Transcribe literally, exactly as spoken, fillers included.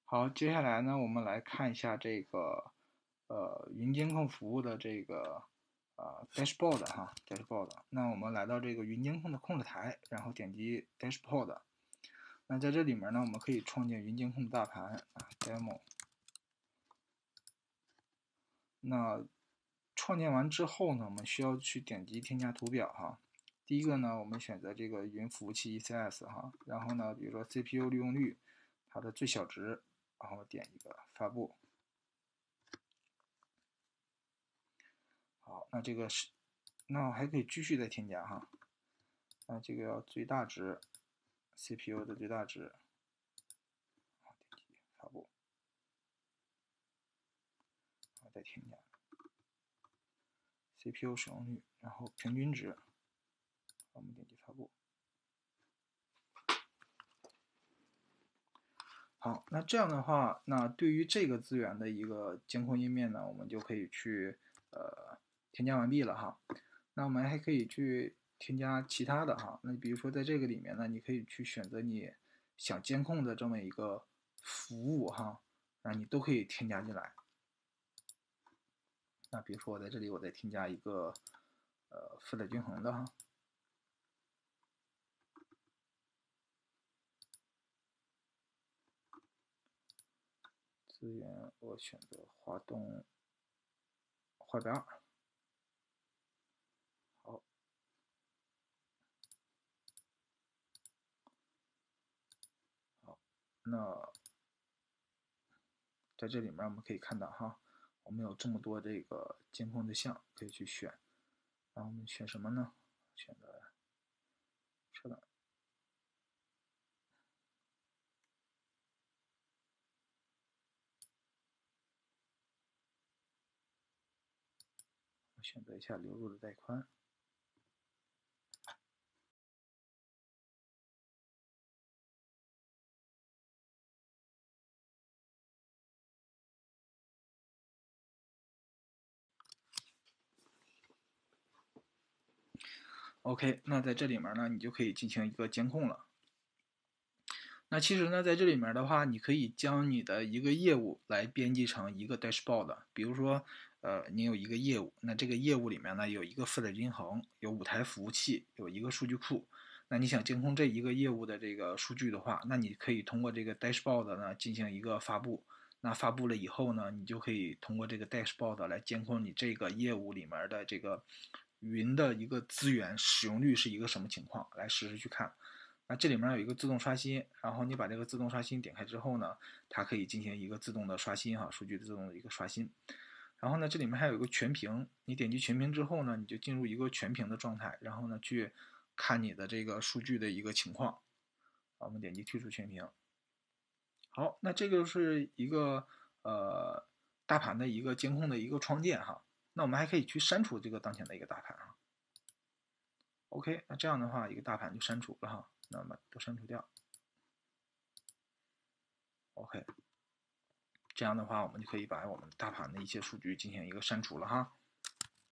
好，接下来呢，我们来看一下这个呃云监控服务的这个呃 dashboard 哈 dashboard。那我们来到这个云监控的控制台，然后点击 dashboard。那在这里面呢，我们可以创建云监控的大盘啊 demo。那创建完之后呢，我们需要去点击添加图表哈。第一个呢，我们选择这个云服务器 E C S 哈，然后呢，比如说 C P U 利用率，它的最小值，然后点一个发布。好，那这个是，那还可以继续再添加哈。那这个要最大值 ，C P U 的最大值，好，点击发布，好，再添加 C P U 使用率，然后平均值，我们点击发布。好，那这样的话，那对于这个资源的一个监控页面呢，我们就可以去呃添加完毕了哈。那我们还可以去添加其他的哈。那比如说在这个里面呢，你可以去选择你想监控的这么一个服务哈，那你都可以添加进来。那比如说我在这里，我再添加一个呃负载均衡的哈。资源我选择滑动画表。好，好，那在这里面我们可以看到哈，我们有这么多这个监控对象可以去选。然后我们选什么呢？选择车辆。我选择一下流入的带宽。OK， 那在这里面呢，你就可以进行一个监控了。那其实呢，在这里面的话，你可以将你的一个业务来编辑成一个 dashboard。比如说，呃，你有一个业务，那这个业务里面呢有一个负载均衡，有五台服务器，有一个数据库。那你想监控这一个业务的这个数据的话，那你可以通过这个 dashboard 呢进行一个发布。那发布了以后呢，你就可以通过这个 dashboard 来监控你这个业务里面的这个云的一个资源使用率是一个什么情况，来实时去看。那这里面有一个自动刷新，然后你把这个自动刷新点开之后呢，它可以进行一个自动的刷新哈，数据的自动的一个刷新。然后呢，这里面还有一个全屏，你点击全屏之后呢，你就进入一个全屏的状态，然后呢去看你的这个数据的一个情况。我们点击退出全屏。好，那这个是一个呃大盘的一个监控的一个创建哈。那我们还可以去删除这个当前的一个大盘哈。OK， 那这样的话，一个大盘就删除了哈。那么都删除掉。OK， 这样的话，我们就可以把我们大盘的一些数据进行一个删除了哈。